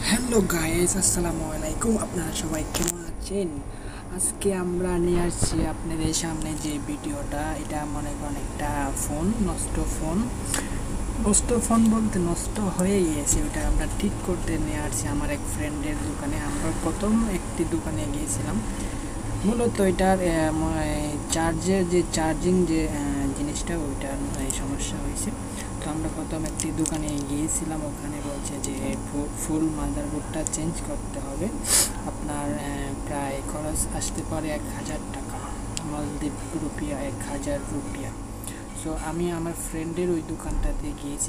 Hello guys, আসসালামু আলাইকুম। আপনারা সবাই কেমন আছেন? আজকে আমরা নিয়ে আসছি আপনাদের সামনে যে ভিডিওটা, এটা মনে করেন একটা নষ্ট ফোন বলতে নষ্ট হয়ে গিয়েছে। ওটা আমরা ঠিক করতে নিয়ে আসছি আমার এক ফ্রেন্ডের দোকানে। আমরা প্রথম একটি দোকানে গিয়েছিলাম। মূলত এটার চার্জিং যে জিনিসটা, ওইটার সমস্যা হয়েছে। তো আমরা প্রথম একটি দোকানে গিয়েছিলাম, ওখানে বলছে যে ফুল মাদারবোর্ডটা চেঞ্জ করতে হবে। আপনার প্রায় খরচ আসতে পারে 1000 টাকা, মালদ্বীপ রুপিয়া 1000 রুপিয়া। সো আমি আমার ফ্রেন্ডের ওই দোকানটাতে গিয়েছি।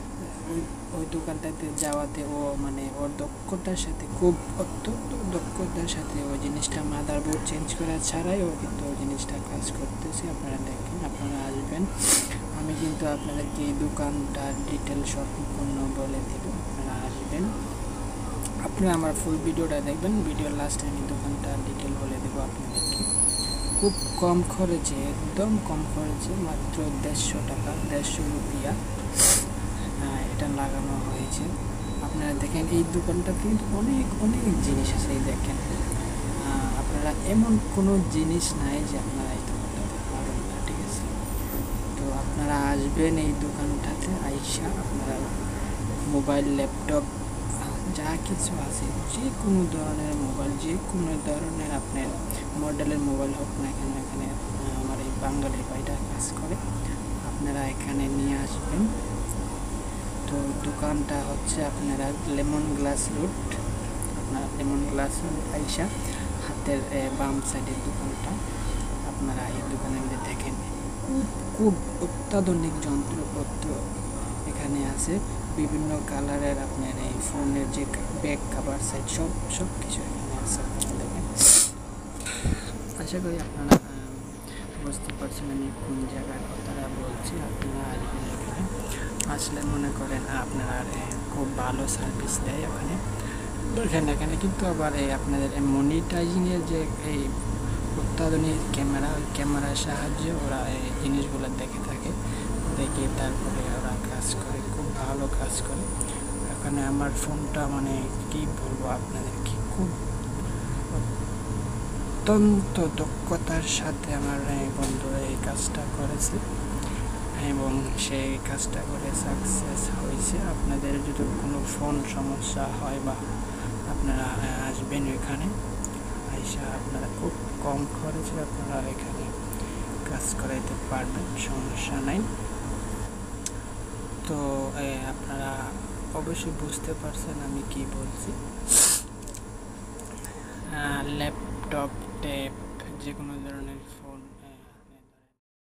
ওই দোকানটাতে যাওয়াতে ওর দক্ষতার সাথে, খুব অত্যন্ত দক্ষতার সাথে ওই জিনিসটা মাদারবোর্ড চেঞ্জ করা ছাড়াই ও কিন্তু ওই জিনিসটা কাজ করতেছে। আপনারা দেখেন, আপনারা আসবেন। আমি কিন্তু আপনাদেরকে এই দোকানটার ডিটেল সম্পূর্ণ বলে দেব। আপনারা আসবেন, আপনারা আমার ফুল ভিডিওটা দেখবেন। ভিডিওর লাস্টে আমি দোকানটার ডিটেল বলে দেবো আপনাদেরকে। খুব কম খরচে, একদম কম খরচে, মাত্র 150 টাকা, 150 রুপিয়া এটা লাগানো হয়েছে। আপনারা দেখেন, এই দোকানটাতে অনেক অনেক জিনিস আছে। এই দেখেন, আপনারা এমন কোনো জিনিস নাই যে আপনারা এই দোকানটাতে পাবেন না, ঠিক আছে? তো আপনারা আসবেন এই দোকানটাতে, আইসা আপনারা মোবাইল, ল্যাপটপ, যা কিছু আছে, যে কোনো ধরনের মোবাইল, যে কোনো ধরনের আপনার মডেলের মোবাইল হোক না কেন, এখানে আমার এই বাঙালি ভাইটা কাজ করে। আপনারা এখানে নিয়ে আসবেন। তো দোকানটা হচ্ছে আপনারা লেমন গ্লাস রোড, আপনারা লেমন গ্লাস রোড আইসা হাতের বাম সাইডের দোকানটা। আপনারা এই দোকানের মধ্যে দেখেন খুব অত্যাধুনিক যন্ত্রপত্র এখানে আছে, বিভিন্ন কালারের। আপনার এই ফোনের যে ব্যাক কাভার সাইড, সব কিছু এখানে আছে। আপনারা দেখেন, আশা করি আপনারা বুঝতে পারছেন আমি কোন জায়গার কথাটা বলছি। আপনারা আসবেন, এখানে আসলে মনে করেন আপনারা খুব ভালো সার্ভিস দেয় এখানে। দেখেন, এখানে কিন্তু আবার আপনাদের মনিটাইজিংয়ের যে এই অত্যাধুনিক ক্যামেরার সাহায্যে ওরা এই জিনিসগুলো দেখে থাকে, দেখে তারপরে ওরা কাজ করে, খুব ভালো কাজ করে। এখানে আমার ফোনটা কি বলবো আপনাদেরকে, খুব অত্যন্ত দক্ষতার সাথে আমার বন্ধু এই কাজটা করেছে এবং সেই কাজটা করে সাকসেস হয়েছে। আপনাদের যদি কোনো ফোন সমস্যা হয় বা আপনারা আসবেন এখানে, আইসা আপনারা খুব কম খরচে আপনারা এখানে কাজ করাইতে পারবেন, সমস্যা নাই। তো আপনারা অবশ্যই বুঝতে পারছেন আমি কি বলছি। ল্যাপটপ, ট্যাব, যে কোনো ধরনের